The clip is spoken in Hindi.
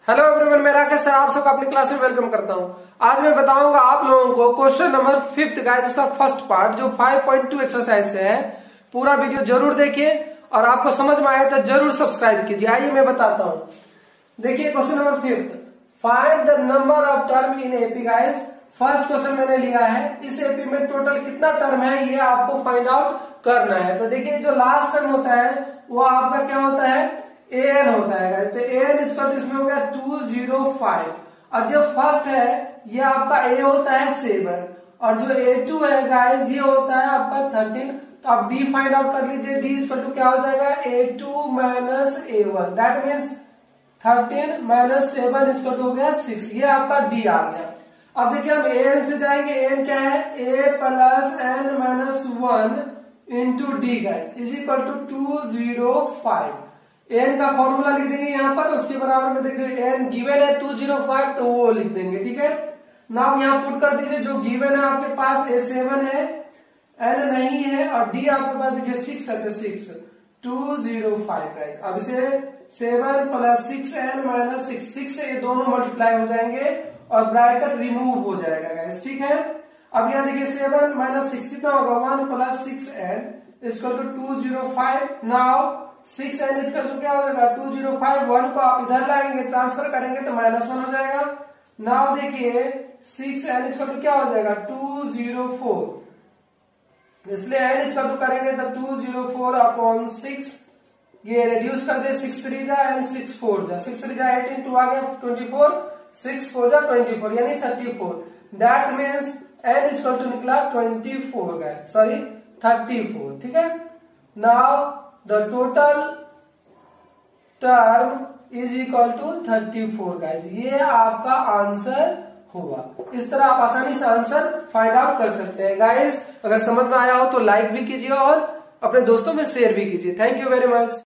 हेलो एवरीवन, मैं राकेश सर आप सबको अपनी क्लास में वेलकम करता हूं। आज मैं बताऊंगा आप लोगों को क्वेश्चन नंबर 5 गाइस, उसका फर्स्ट पार्ट जो 5.2 एक्सरसाइज से है। पूरा वीडियो जरूर देखिए और आपको समझ में आए तो जरूर सब्सक्राइब कीजिए। आइए मैं बताता हूं। देखिए question number 5, find the number of term in AP guys. First question मैंने लिया है, इस एपी में टोटल कितना टर्म है ये आपको फाइंड आउट करना है। तो देखिए जो लास्ट टर्म होता है वो आपका क्या होता है, an होता है गाइस। तो an इसमें हो गया 205 और जो फर्स्ट है ये आपका a होता है 7 और जो a2 है गाइस ये होता है आपका 13। तो आप d फाइंड आउट कर लीजिए। d क्या हो जाएगा, a2 minus a1, that means 13 minus 7 हो गया 6। ये आपका d आ गया। अब देखिए हम an से जाएंगे। an क्या है, a plus n minus 1 into D guys is equal to 205। n का फॉर्मूला लिख देंगे यहाँ पर, उसके बराबर में देखिए n गिवन है 205 तो वो लिख देंगे, ठीक है। नाउ यहाँ पुट कर दीजिए। जो गिवन है आपके पास a7 है, n नहीं है और d आपके पास देखिए 6 है तो 6 205 गाइस। अब इसे 7 प्लस 6n माइनस 6 से ये दोनों मल्टीप्लाई हो जाएंगे और ब्रैकेट रिमूव हो जाएगा गाइस, ठीक है। अब यहाँ देखिए 7 माइनस 6 कितना होगा, 1 plus 6n equal to 205। Now 6n equal to क्या हो जाएगा 205। 1 को आप इधर लाएंगे, ट्रांसफर करेंगे तो -1 हो जाएगा। नाउ देखिए 6n इक्वल टू क्या हो जाएगा 204, इसलिए n इक्वल टू करेंगे तो 204 अपॉन 6। ये रिड्यूस कर दे, 6 3 जा एंड 6 4 जा, 6 3 जा 18, 2 आ गया 24, 6 4 जा 24 यानी 34। That means n equal to निकला 24 गए, सॉरी 34, ठीक है। Now the total term is equal to 34 guys. ये आपका आंसर हुआ। इस तरह आप आसानी से आंसर फाइंड आउट कर सकते हैं गाइस। अगर समझ में आया हो तो लाइक भी कीजिए और अपने दोस्तों में शेयर भी कीजिए। Thank you very much.